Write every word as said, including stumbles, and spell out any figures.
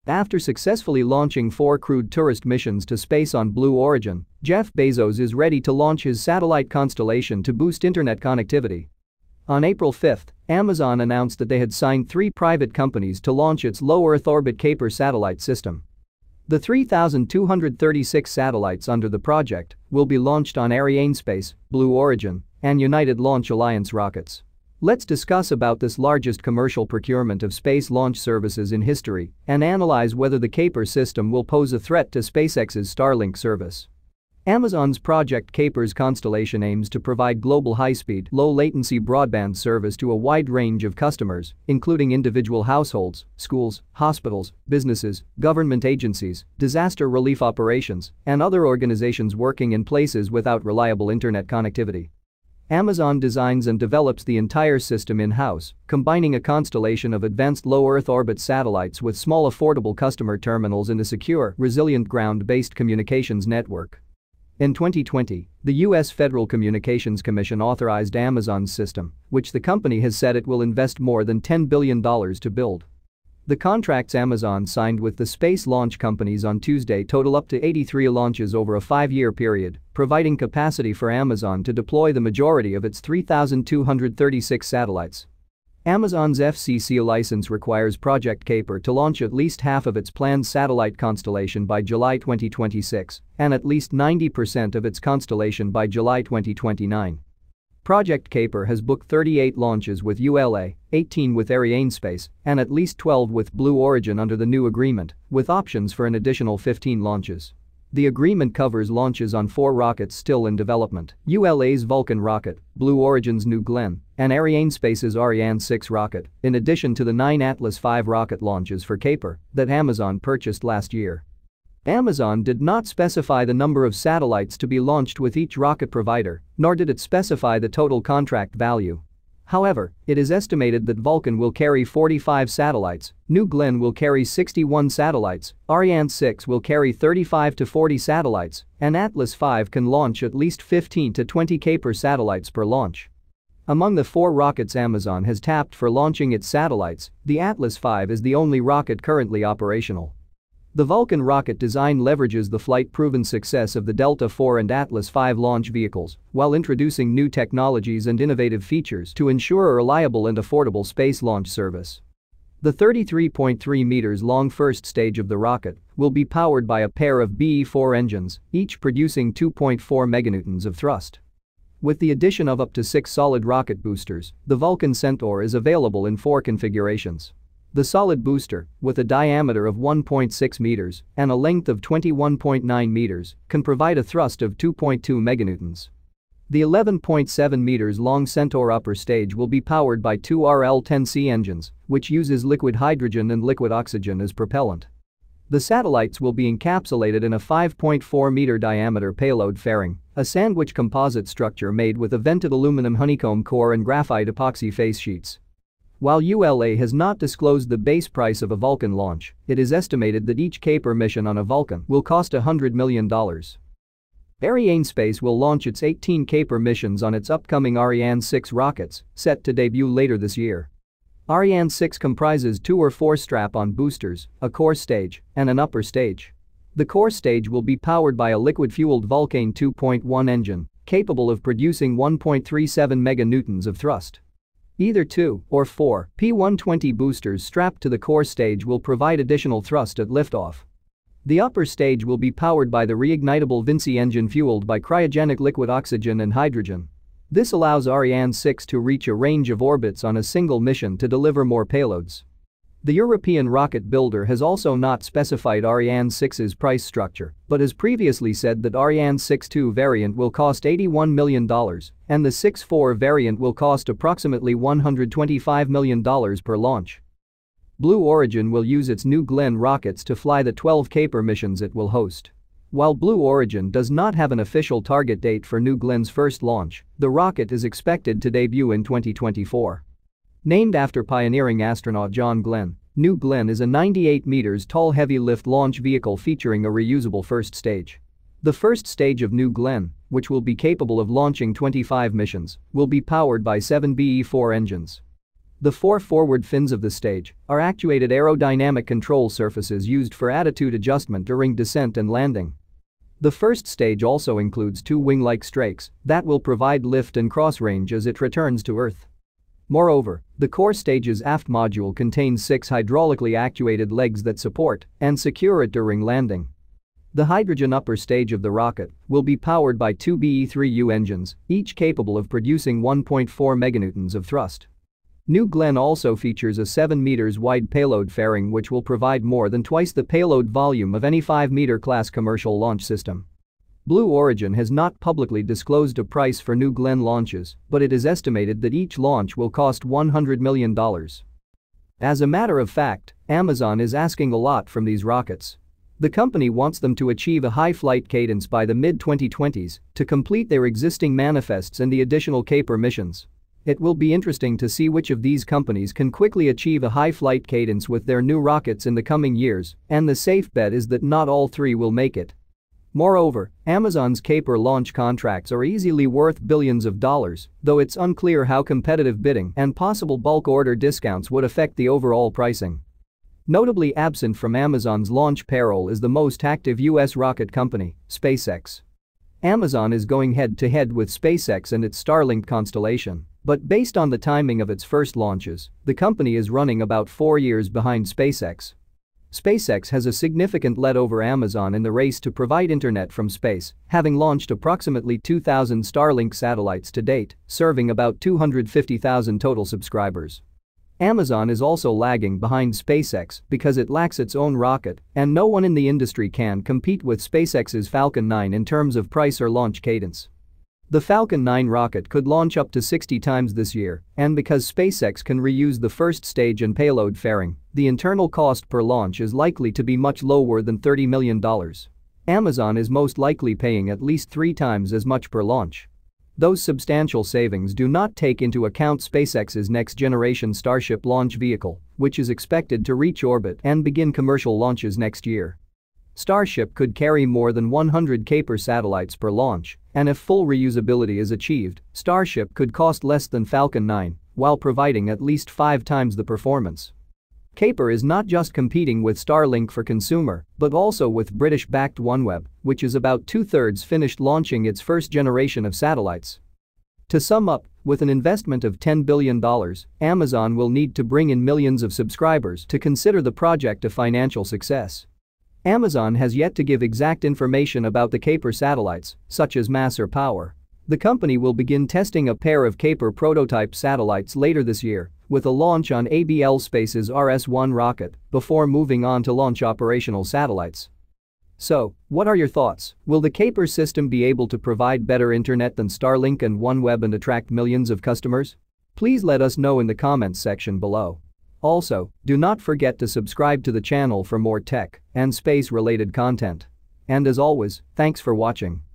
After successfully launching four crewed tourist missions to space on Blue Origin, Jeff Bezos is ready to launch his satellite constellation to boost internet connectivity. On April fifth, Amazon announced that they had signed three private companies to launch its low Earth orbit Kuiper satellite system. The three thousand two hundred thirty-six satellites under the project will be launched on Arianespace, Blue Origin, and United Launch Alliance rockets. Let's discuss about this largest commercial procurement of space launch services in history and analyze whether the Kuiper system will pose a threat to SpaceX's Starlink service. Amazon's Project Kuiper's constellation aims to provide global high-speed, low-latency broadband service to a wide range of customers, including individual households, schools, hospitals, businesses, government agencies, disaster relief operations, and other organizations working in places without reliable internet connectivity. Amazon designs and develops the entire system in-house, combining a constellation of advanced low Earth orbit satellites with small affordable customer terminals in a secure, resilient ground-based communications network. In twenty twenty, the U S Federal Communications Commission authorized Amazon's system, which the company has said it will invest more than ten billion dollars to build. The contracts Amazon signed with the space launch companies on Tuesday total up to eighty-three launches over a five-year period, providing capacity for Amazon to deploy the majority of its three thousand two hundred thirty-six satellites. Amazon's F C C license requires Project Kuiper to launch at least half of its planned satellite constellation by July twenty twenty-six and at least ninety percent of its constellation by July twenty twenty-nine. Project Kuiper has booked thirty-eight launches with U L A, eighteen with Arianespace, and at least twelve with Blue Origin under the new agreement, with options for an additional fifteen launches. The agreement covers launches on four rockets still in development: U L A's Vulcan rocket, Blue Origin's New Glenn, and Arianespace's Ariane six rocket, in addition to the nine Atlas five rocket launches for Kuiper that Amazon purchased last year. Amazon did not specify the number of satellites to be launched with each rocket provider, nor did it specify the total contract value. However, it is estimated that Vulcan will carry forty-five satellites, New Glenn will carry sixty-one satellites, Ariane six will carry thirty-five to forty satellites, and Atlas five can launch at least fifteen to twenty Kuiper satellites per launch. Among the four rockets Amazon has tapped for launching its satellites, the Atlas five is the only rocket currently operational. The Vulcan rocket design leverages the flight-proven success of the Delta four and Atlas five launch vehicles while introducing new technologies and innovative features to ensure a reliable and affordable space launch service. The thirty-three point three meters long first stage of the rocket will be powered by a pair of B E four engines, each producing two point four meganewtons of thrust. With the addition of up to six solid rocket boosters, the Vulcan Centaur is available in four configurations. The solid booster, with a diameter of one point six meters and a length of twenty-one point nine meters, can provide a thrust of two point two meganewtons. The eleven point seven meters long Centaur upper stage will be powered by two R L ten C engines, which uses liquid hydrogen and liquid oxygen as propellant. The satellites will be encapsulated in a five point four meter diameter payload fairing, a sandwich composite structure made with a vented aluminum honeycomb core and graphite epoxy face sheets. While U L A has not disclosed the base price of a Vulcan launch, it is estimated that each Kuiper mission on a Vulcan will cost one hundred million dollars. Arianespace will launch its eighteen Kuiper missions on its upcoming Ariane six rockets, set to debut later this year. Ariane six comprises two or four strap-on boosters, a core stage, and an upper stage. The core stage will be powered by a liquid-fueled Vulcan two point one engine, capable of producing one point three seven meganewtons of thrust. Either two or four P one twenty boosters strapped to the core stage will provide additional thrust at liftoff. The upper stage will be powered by the reignitable Vinci engine fueled by cryogenic liquid oxygen and hydrogen. This allows Ariane six to reach a range of orbits on a single mission to deliver more payloads. The European rocket builder has also not specified Ariane six's price structure, but has previously said that Ariane six two variant will cost eighty-one million dollars and the six four variant will cost approximately one hundred twenty-five million dollars per launch. Blue Origin will use its New Glenn rockets to fly the twelve Kuiper missions it will host. While Blue Origin does not have an official target date for New Glenn's first launch, the rocket is expected to debut in twenty twenty-four. Named after pioneering astronaut John Glenn, New Glenn is a ninety-eight meters tall heavy-lift launch vehicle featuring a reusable first stage. The first stage of New Glenn, which will be capable of launching twenty-five missions, will be powered by seven B E four engines. The four forward fins of the stage are actuated aerodynamic control surfaces used for attitude adjustment during descent and landing. The first stage also includes two wing-like strakes that will provide lift and cross-range as it returns to Earth. Moreover, the core stage's aft module contains six hydraulically actuated legs that support and secure it during landing. The hydrogen upper stage of the rocket will be powered by two B E three U engines, each capable of producing one point four meganewtons of thrust. New Glenn also features a seven meters wide payload fairing which will provide more than twice the payload volume of any five meter class commercial launch system. Blue Origin has not publicly disclosed a price for New Glenn launches, but it is estimated that each launch will cost one hundred million dollars. As a matter of fact, Amazon is asking a lot from these rockets. The company wants them to achieve a high flight cadence by the mid twenty twenties to complete their existing manifests and the additional Kuiper missions. It will be interesting to see which of these companies can quickly achieve a high flight cadence with their new rockets in the coming years, and the safe bet is that not all three will make it. Moreover, Amazon's Kuiper launch contracts are easily worth billions of dollars, though it's unclear how competitive bidding and possible bulk order discounts would affect the overall pricing. Notably absent from Amazon's launch payroll is the most active U S rocket company, SpaceX. Amazon is going head-to-head with SpaceX and its Starlink constellation, but based on the timing of its first launches, the company is running about four years behind SpaceX. SpaceX has a significant lead over Amazon in the race to provide internet from space, having launched approximately two thousand Starlink satellites to date, serving about two hundred fifty thousand total subscribers. Amazon is also lagging behind SpaceX because it lacks its own rocket, and no one in the industry can compete with SpaceX's Falcon nine in terms of price or launch cadence. The Falcon nine rocket could launch up to sixty times this year, and because SpaceX can reuse the first stage and payload fairing, the internal cost per launch is likely to be much lower than thirty million dollars. Amazon is most likely paying at least three times as much per launch. Those substantial savings do not take into account SpaceX's next-generation Starship launch vehicle, which is expected to reach orbit and begin commercial launches next year. Starship could carry more than one hundred Kuiper satellites per launch, and if full reusability is achieved, Starship could cost less than Falcon nine, while providing at least five times the performance. Kuiper is not just competing with Starlink for consumer, but also with British-backed OneWeb, which is about two-thirds finished launching its first generation of satellites. To sum up, with an investment of ten billion dollars, Amazon will need to bring in millions of subscribers to consider the project a financial success. Amazon has yet to give exact information about the Kuiper satellites, such as mass or power. The company will begin testing a pair of Kuiper prototype satellites later this year, with a launch on A B L Space's R S one rocket, before moving on to launch operational satellites. So, what are your thoughts? Will the Kuiper system be able to provide better internet than Starlink and OneWeb and attract millions of customers? Please let us know in the comments section below. Also, do not forget to subscribe to the channel for more tech and space-related content. And as always, thanks for watching.